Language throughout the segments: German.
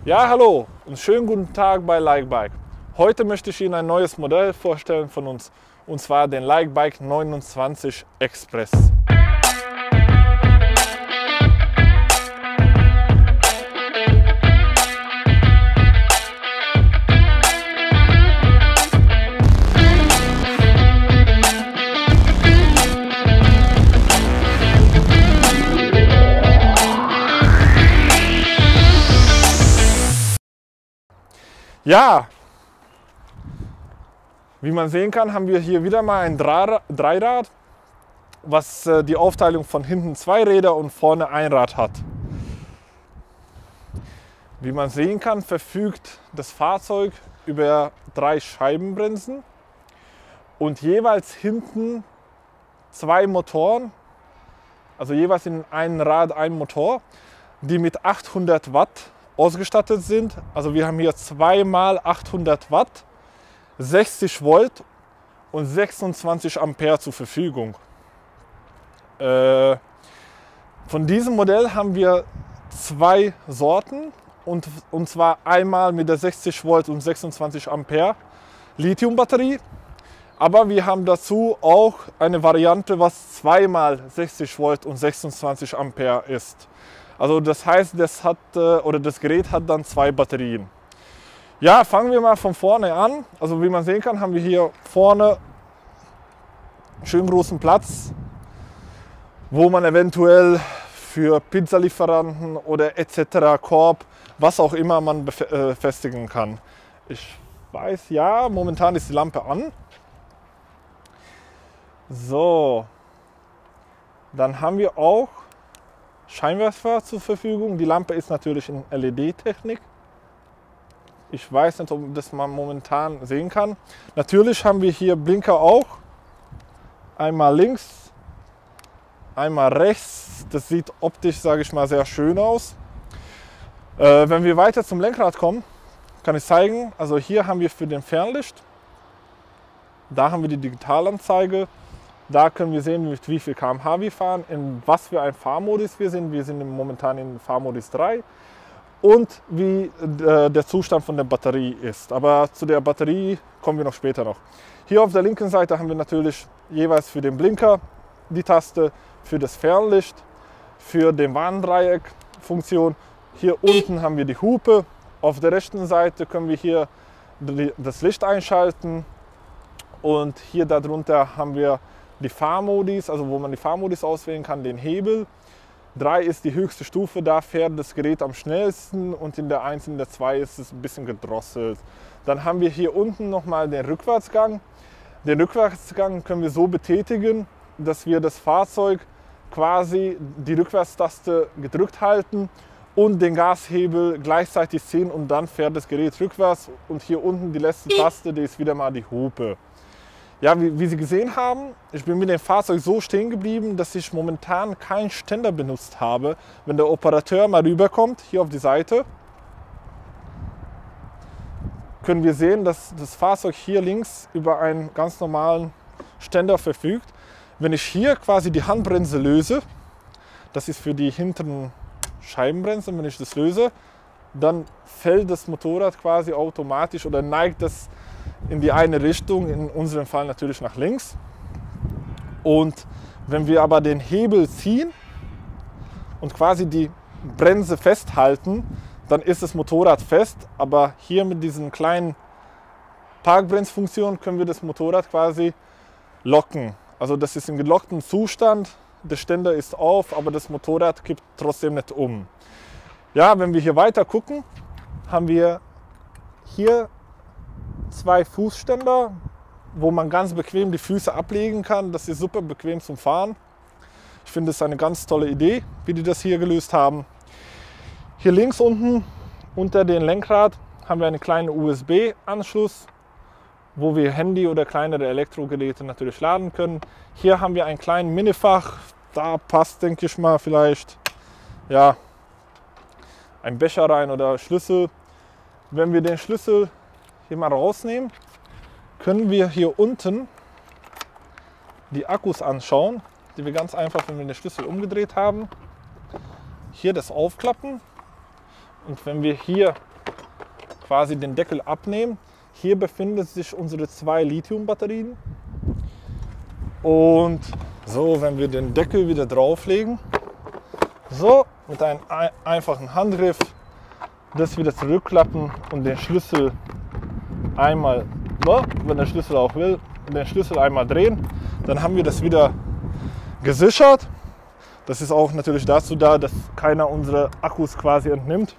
Ja, hallo und schönen guten Tag bei Likebike. Heute möchte ich Ihnen ein neues Modell vorstellen von uns, und zwar den Likebike 29 Express. Ja, wie man sehen kann, haben wir hier wieder mal ein Dreirad, was die Aufteilung von hinten 2 Räder und vorne ein Rad hat. Wie man sehen kann, verfügt das Fahrzeug über 3 Scheibenbremsen und jeweils hinten 2 Motoren, also jeweils in einem Rad ein Motor, die mit 800 Watt ausgestattet sind. Also wir haben hier 2 mal 800 Watt, 60 Volt und 26 Ampere zur Verfügung. Von diesem Modell haben wir 2 Sorten und zwar einmal mit der 60 Volt und 26 Ampere Lithium-Batterie, aber wir haben dazu auch eine Variante, was 2 mal 60 Volt und 26 Ampere ist. Also das heißt, das Gerät hat dann 2 Batterien. Ja, fangen wir mal von vorne an. Also wie man sehen kann, haben wir hier vorne einen schönen großen Platz, wo man eventuell für Pizzalieferanten oder etc. Korb, was auch immer man befestigen kann. Ich weiß, ja, momentan ist die Lampe an. So, dann haben wir auch Scheinwerfer zur Verfügung. Die Lampe ist natürlich in LED-Technik. Ich weiß nicht, ob das man momentan sehen kann. Natürlich haben wir hier Blinker auch. Einmal links, einmal rechts. Das sieht optisch, sage ich mal, sehr schön aus. Wenn wir weiter zum Lenkrad kommen, kann ich zeigen. Also hier haben wir für den Fernlicht. Da haben wir die Digitalanzeige. Da können wir sehen, mit wie viel km/h wir fahren, in was für ein Fahrmodus wir sind. Wir sind momentan in Fahrmodus 3 und wie der Zustand von der Batterie ist. Aber zu der Batterie kommen wir noch später noch. Hier auf der linken Seite haben wir natürlich jeweils für den Blinker die Taste, für das Fernlicht, für den Warndreieck-Funktion. Hier unten haben wir die Hupe. Auf der rechten Seite können wir hier das Licht einschalten und hier darunter haben wir die Fahrmodis, also wo man die Fahrmodis auswählen kann, den Hebel. 3 ist die höchste Stufe, da fährt das Gerät am schnellsten und in der 1 und der 2 ist es ein bisschen gedrosselt. Dann haben wir hier unten nochmal den Rückwärtsgang. Den Rückwärtsgang können wir so betätigen, dass wir das Fahrzeug quasi die Rückwärtstaste gedrückt halten und den Gashebel gleichzeitig ziehen und dann fährt das Gerät rückwärts. Und hier unten die letzte Taste, die ist wieder mal die Hupe. Ja, wie Sie gesehen haben, ich bin mit dem Fahrzeug so stehen geblieben, dass ich momentan keinen Ständer benutzt habe. Wenn der Operateur mal rüberkommt, hier auf die Seite, können wir sehen, dass das Fahrzeug hier links über einen ganz normalen Ständer verfügt. Wenn ich hier quasi die Handbremse löse, das ist für die hinteren Scheibenbremsen, wenn ich das löse, dann fällt das Motorrad quasi automatisch oder neigt das in die eine Richtung, in unserem Fall natürlich nach links. Und wenn wir aber den Hebel ziehen und quasi die Bremse festhalten, dann ist das Motorrad fest, aber hier mit diesen kleinen Parkbremsfunktionen können wir das Motorrad quasi locken. Also das ist im gelockten Zustand, der Ständer ist auf, aber das Motorrad kippt trotzdem nicht um. Ja, wenn wir hier weiter gucken, haben wir hier 2 Fußständer, wo man ganz bequem die Füße ablegen kann. Das ist super bequem zum Fahren. Ich finde es eine ganz tolle Idee, wie die das hier gelöst haben. Hier links unten unter dem Lenkrad haben wir einen kleinen USB-Anschluss, wo wir Handy oder kleinere Elektrogeräte natürlich laden können. Hier haben wir einen kleinen Minifach. Da passt, denke ich mal, vielleicht ja, ein Becher rein oder Schlüssel. Wenn wir den Schlüssel hier mal rausnehmen, können wir hier unten die Akkus anschauen, die wir ganz einfach, wenn wir den Schlüssel umgedreht haben, hier das aufklappen. Und wenn wir hier quasi den Deckel abnehmen. Hier befinden sich unsere 2 Lithium-Batterien. Und so, wenn wir den Deckel wieder drauflegen, so mit einem einfachen Handgriff das wieder zurückklappen und den Schlüssel einmal, wenn der Schlüssel auch will, den Schlüssel einmal drehen, dann haben wir das wieder gesichert. Das ist auch natürlich dazu da, dass keiner unsere Akkus quasi entnimmt.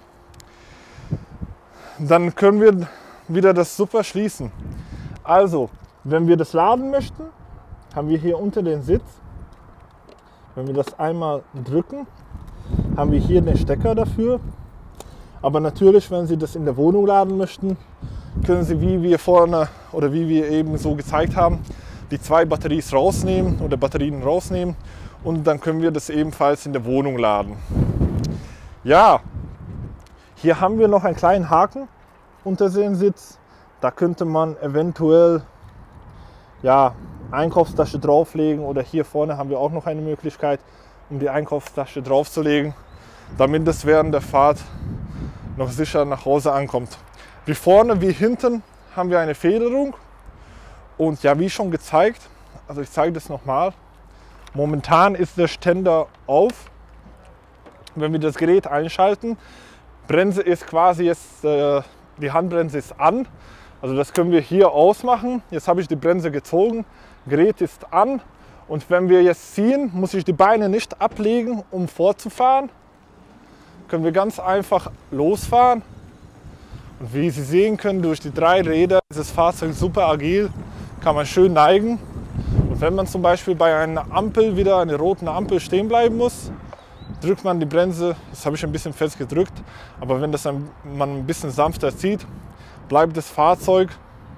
Dann können wir wieder das super schließen. Also, wenn wir das laden möchten, haben wir hier unter den Sitz, wenn wir das einmal drücken, haben wir hier den Stecker dafür. Aber natürlich, wenn Sie das in der Wohnung laden möchten, können Sie, wie wir vorne oder wie wir eben so gezeigt haben, die 2 Batterien rausnehmen und dann können wir das ebenfalls in der Wohnung laden. Ja, hier haben wir noch einen kleinen Haken unter dem Sitz. Da könnte man eventuell Einkaufstasche drauflegen oder hier vorne haben wir auch noch eine Möglichkeit, um die Einkaufstasche draufzulegen, damit es während der Fahrt noch sicher nach Hause ankommt. Wie vorne wie hinten haben wir eine Federung und ja, wie schon gezeigt, also ich zeige das nochmal, momentan ist der Ständer auf. Wenn wir das Gerät einschalten, Bremse ist quasi jetzt, die Handbremse ist an, also das können wir hier ausmachen. Jetzt habe ich die Bremse gezogen, Gerät ist an und wenn wir jetzt ziehen, muss ich die Beine nicht ablegen, um fortzufahren. Können wir ganz einfach losfahren. Und wie Sie sehen können, durch die 3 Räder ist das Fahrzeug super agil, kann man schön neigen. Und wenn man zum Beispiel bei einer Ampel, wieder eine roten Ampel stehen bleiben muss, drückt man die Bremse, das habe ich ein bisschen fest gedrückt, aber wenn das man ein bisschen sanfter zieht, bleibt das Fahrzeug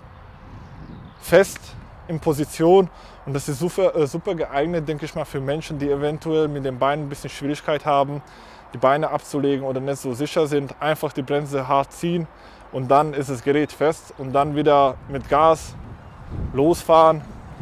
fest in Position. Und das ist super geeignet, denke ich mal, für Menschen, die eventuell mit den Beinen ein bisschen Schwierigkeit haben, die Beine abzulegen oder nicht so sicher sind. Einfach die Bremse hart ziehen und dann ist das Gerät fest und dann wieder mit Gas losfahren.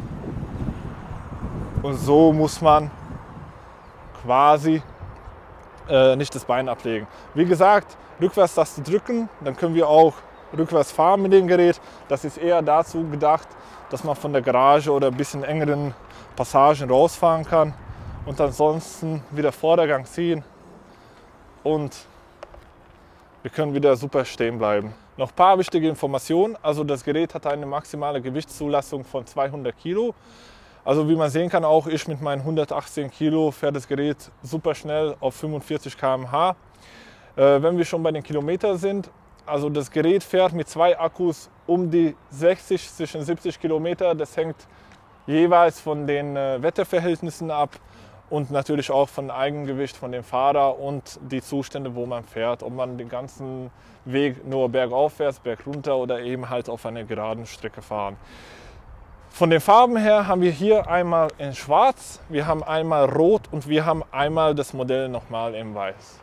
Und so muss man quasi nicht das Bein ablegen. Wie gesagt, Rückwärtstaste drücken, dann können wir auch rückwärts fahren mit dem Gerät. Das ist eher dazu gedacht, dass man von der Garage oder ein bisschen engeren Passagen rausfahren kann und ansonsten wieder Vordergang ziehen und wir können wieder super stehen bleiben. Noch ein paar wichtige Informationen. Also das Gerät hat eine maximale Gewichtszulassung von 200 Kilo. Also wie man sehen kann, auch ich mit meinen 118 Kilo fährt das Gerät super schnell auf 45 km/h. Wenn wir schon bei den Kilometern sind, also das Gerät fährt mit 2 Akkus um die 60, zwischen 70 Kilometer. Das hängt jeweils von den Wetterverhältnissen ab und natürlich auch von Eigengewicht von dem Fahrer und die Zustände, wo man fährt. Ob man den ganzen Weg nur bergaufwärts, bergunter oder eben halt auf einer geraden Strecke fahren. Von den Farben her haben wir hier einmal in Schwarz, wir haben einmal Rot und wir haben einmal das Modell nochmal in Weiß.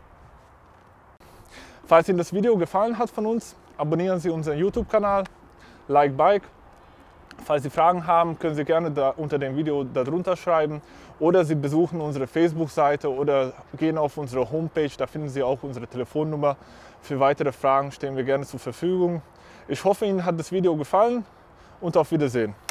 Falls Ihnen das Video gefallen hat von uns, abonnieren Sie unseren YouTube-Kanal, Like Bike. Falls Sie Fragen haben, können Sie gerne unter dem Video darunter schreiben oder Sie besuchen unsere Facebook-Seite oder gehen auf unsere Homepage, da finden Sie auch unsere Telefonnummer. Für weitere Fragen stehen wir gerne zur Verfügung. Ich hoffe, Ihnen hat das Video gefallen und auf Wiedersehen.